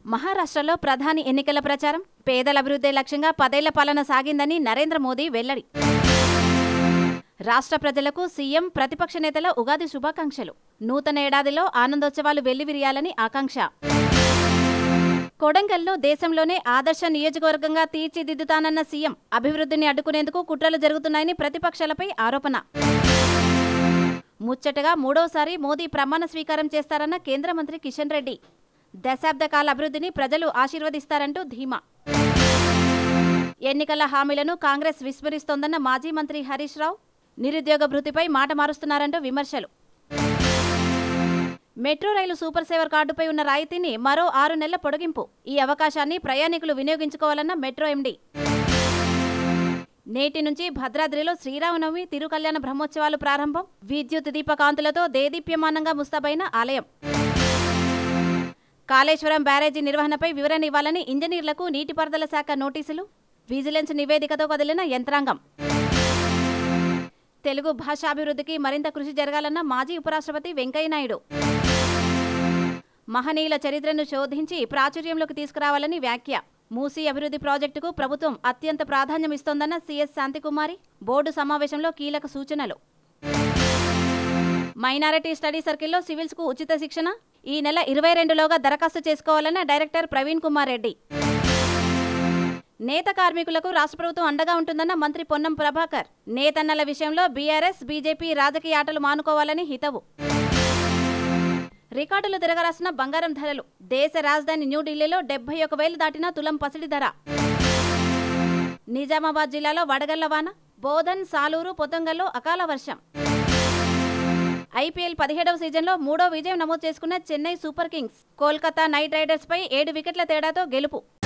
మహారాష్ట్రలో ప్రధాని ఎన్నికల ప్రచారం పేదల అభివృద్ధి లక్ష్యంగా 10 ఏళ్ల పాలన సాగిందని నరేంద్ర మోదీ వెల్లడి. రాష్ట్ర ప్రజలకు సీఎం ప్రతిపక్ష నేతల ఉగాది శుభాకాంక్షలు. నూతన ఏడాదిలో ఆనందోత్సవాలు వెల్లివిరియాలని ఆకాంక్ష. కొడంగల్లో దేశంలోనే ఆదర్శ నియోజకవర్గంగా తీర్చిదిద్దుతానన్న సీఎం అభివృద్ధిని అడ్డుకునేందుకు కుట్రలు జరుగుతున్నాయని ప్రతిపక్షాలపై ఆరోపణ. ముచ్చటగా మూడోసారి మోదీ ప్రమాణ స్వీకారం చేస్తారన్న కేంద్ర మంత్రి కిషన్ రెడ్డి. దశాబ్ద కాల అభివృద్ధిని ప్రజలు ఆశీర్వదిస్తారంటూ ధీమా. ఎన్నికల హామీలను కాంగ్రెస్ విస్మరిస్తోందన్న మాజీ మంత్రి హరీష్ రావు. నిరుద్యోగ భృతిపై మాట మారుస్తున్నారంటూ విమర్శలు. మెట్రో రైలు సూపర్ సేవర్ కార్డుపై ఉన్న రాయితీని మరో 6 నెలల పొడిగింపు. ఈ అవకాశాన్ని ప్రయాణికులు వినియోగించుకోవాలన్న మెట్రో ఎండీ. నేటి నుంచి భద్రాద్రిలో శ్రీరామనవమి తిరుకల్యాణ బ్రహ్మోత్సవాలు ప్రారంభం. విద్యుత్ దీపకాంతులతో దేదీప్యమానంగా ముస్తాబైన ఆలయం. కాళేశ్వరం బ్యారేజీ నిర్వహణపై వివరణ ఇవ్వాలని ఇంజనీర్లకు నీటిపారుదల శాఖ నోటీసులు. విజిలెన్స్ నివేదికతో కదిలిన యంత్రాంగం. తెలుగు భాషాభివృద్ధికి మరింత కృషి జరగాలన్న మాజీ ఉపరాష్ట్రపతి వెంకయ్యనాయుడు. మహనీయుల చరిత్రను శోధించి ప్రాచుర్యంలోకి తీసుకురావాలని వ్యాఖ్య. మూసీ అభివృద్ధి ప్రాజెక్టుకు ప్రభుత్వం అత్యంత ప్రాధాన్యమిస్తోందన్న సీఎస్ శాంతికుమారి. బోర్డు సమావేశంలో కీలక సూచనలు. మైనారిటీ స్టడీ సర్కిల్లో సివిల్స్కు ఉచిత శిక్షణ. ఈ నెల 22లోగా దరఖాస్తు చేసుకోవాలన్న డైరెక్టర్ ప్రవీణ్ కుమార్ రెడ్డి. నేత కార్మికులకు రాష్ట్ర ప్రభుత్వం అండగా ఉంటుందన్న మంత్రి పొన్నం ప్రభాకర్. నేతన్నల విషయంలో బీఆర్ఎస్ బీజేపీ రాజకీయ ఆటలు మానుకోవాలని హితవు. రికార్డులు తిరగరాసిన బంగారం ధరలు. దేశ రాజధాని న్యూఢిల్లీలో 71,000 దాటిన తులం పసిడి ధర. నిజామాబాద్ జిల్లాలో వడగళ్ల వాన. బోధన్, సాలూరు, పొతంగల్లో అకాల వర్షం. ఐపీఎల్ 17వ సీజన్లో 3వ విజయం నమోదు చేసుకున్న Chennai super kings. Kolkata knight రైడర్స్పై 7 వికెట్ల తేడాతో గెలుపు.